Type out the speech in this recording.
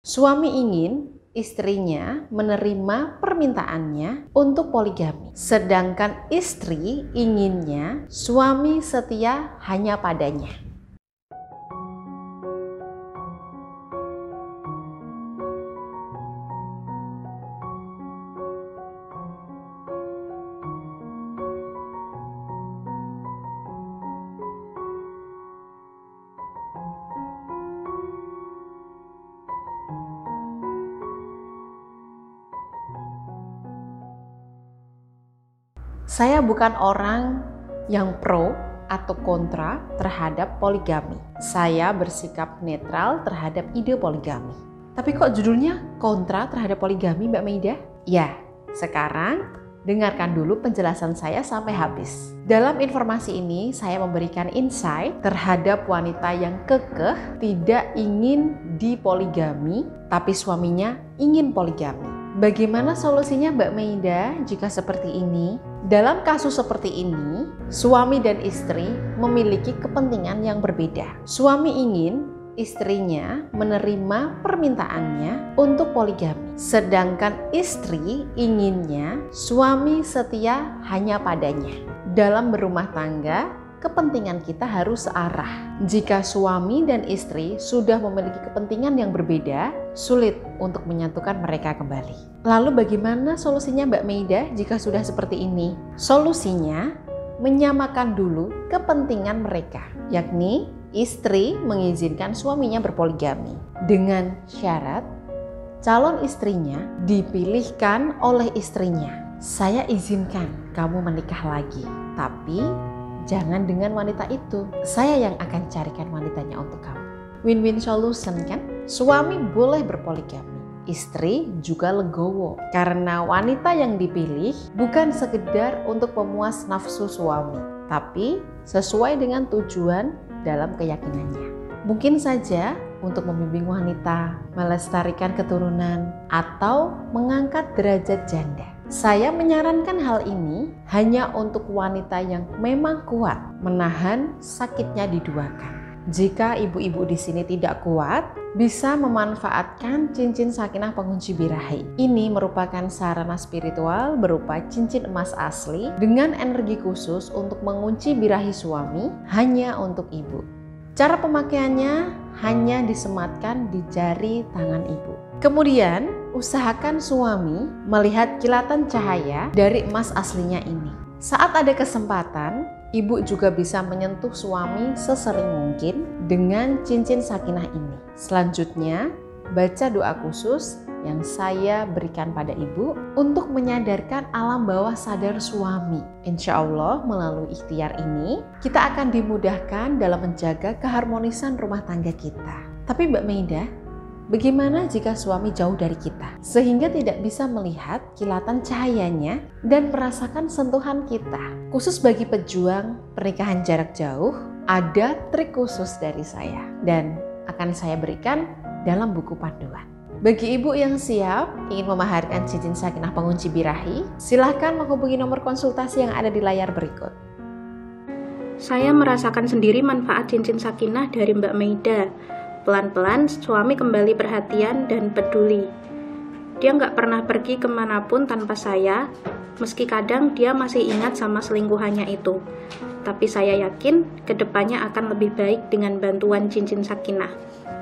Suami ingin istrinya menerima permintaannya untuk poligami, sedangkan istri inginnya suami setia hanya padanya. Saya bukan orang yang pro atau kontra terhadap poligami. Saya bersikap netral terhadap ide poligami. Tapi kok judulnya kontra terhadap poligami, Mbak Maida? Ya, sekarang dengarkan dulu penjelasan saya sampai habis. Dalam informasi ini, saya memberikan insight terhadap wanita yang kekeh tidak ingin dipoligami, tapi suaminya ingin poligami. Bagaimana solusinya Mbak Maida jika seperti ini? Dalam kasus seperti ini, suami dan istri memiliki kepentingan yang berbeda. Suami ingin istrinya menerima permintaannya untuk poligami, sedangkan istri inginnya suami setia hanya padanya. Dalam berumah tangga, kepentingan kita harus searah. Jika suami dan istri sudah memiliki kepentingan yang berbeda, sulit untuk menyatukan mereka kembali. Lalu bagaimana solusinya Mbak Maida jika sudah seperti ini? Solusinya, menyamakan dulu kepentingan mereka, yakni istri mengizinkan suaminya berpoligami dengan syarat calon istrinya dipilihkan oleh istrinya. Saya izinkan kamu menikah lagi, tapi jangan dengan wanita itu. Saya yang akan carikan wanitanya untuk kamu. Win-win solution kan? Suami boleh berpoligami, istri juga legowo. Karena wanita yang dipilih bukan sekedar untuk memuas nafsu suami, tapi sesuai dengan tujuan dalam keyakinannya. Mungkin saja untuk membimbing wanita, melestarikan keturunan, atau mengangkat derajat janda. Saya menyarankan hal ini hanya untuk wanita yang memang kuat menahan sakitnya diduakan. Jika ibu-ibu di sini tidak kuat, bisa memanfaatkan cincin sakinah pengunci birahi. Ini merupakan sarana spiritual berupa cincin emas asli dengan energi khusus untuk mengunci birahi suami hanya untuk ibu. Cara pemakaiannya hanya disematkan di jari tangan ibu. Kemudian, usahakan suami melihat kilatan cahaya dari emas aslinya ini. Saat ada kesempatan, ibu juga bisa menyentuh suami sesering mungkin dengan cincin sakinah ini. Selanjutnya, baca doa khusus yang saya berikan pada ibu untuk menyadarkan alam bawah sadar suami. Insya Allah melalui ikhtiar ini, kita akan dimudahkan dalam menjaga keharmonisan rumah tangga kita. Tapi Mbak Maida, bagaimana jika suami jauh dari kita, sehingga tidak bisa melihat kilatan cahayanya dan merasakan sentuhan kita? Khusus bagi pejuang pernikahan jarak jauh, ada trik khusus dari saya dan akan saya berikan dalam buku panduan. Bagi ibu yang siap ingin memaharkan cincin sakinah pengunci birahi, silahkan menghubungi nomor konsultasi yang ada di layar berikut. Saya merasakan sendiri manfaat cincin sakinah dari Mbak Maida. Pelan-pelan suami kembali perhatian dan peduli. Dia nggak pernah pergi kemanapun tanpa saya, meski kadang dia masih ingat sama selingkuhannya itu. Tapi saya yakin kedepannya akan lebih baik dengan bantuan cincin sakinah.